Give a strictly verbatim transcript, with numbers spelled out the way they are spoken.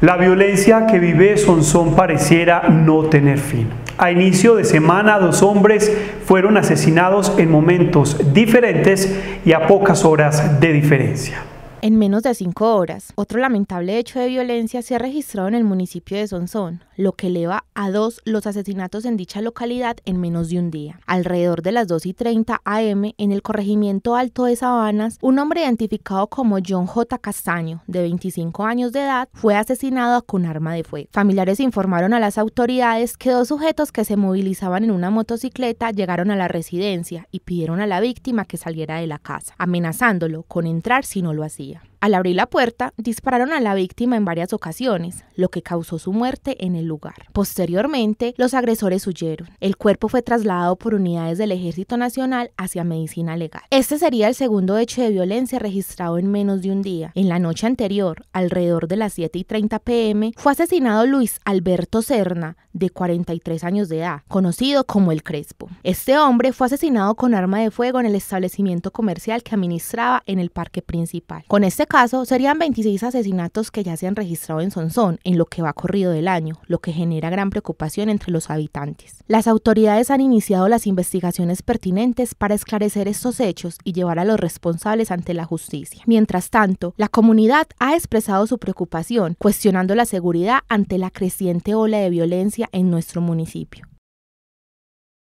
La violencia que vive Sonsón pareciera no tener fin. A inicio de semana, dos hombres fueron asesinados en momentos diferentes y a pocas horas de diferencia. En menos de cinco horas, otro lamentable hecho de violencia se ha registrado en el municipio de Sonsón, lo que eleva a dos los asesinatos en dicha localidad en menos de un día. Alrededor de las dos y treinta a eme, en el corregimiento Alto de Sabanas, un hombre identificado como John J. Castaño, de veinticinco años de edad, fue asesinado con arma de fuego. Familiares informaron a las autoridades que dos sujetos que se movilizaban en una motocicleta llegaron a la residencia y pidieron a la víctima que saliera de la casa, amenazándolo con entrar si no lo hacía. Al abrir la puerta, dispararon a la víctima en varias ocasiones, lo que causó su muerte en el lugar. Posteriormente, los agresores huyeron. El cuerpo fue trasladado por unidades del Ejército Nacional hacia medicina legal. Este sería el segundo hecho de violencia registrado en menos de un día. En la noche anterior, alrededor de las siete y treinta pe eme, fue asesinado Luis Alberto Serna, de cuarenta y tres años de edad, conocido como El Crespo. Este hombre fue asesinado con arma de fuego en el establecimiento comercial que administraba en el parque principal. Con este caso, serían veintiséis asesinatos que ya se han registrado en Sonsón en lo que va corrido del año, lo que genera gran preocupación entre los habitantes. Las autoridades han iniciado las investigaciones pertinentes para esclarecer estos hechos y llevar a los responsables ante la justicia. Mientras tanto, la comunidad ha expresado su preocupación, cuestionando la seguridad ante la creciente ola de violencia en nuestro municipio.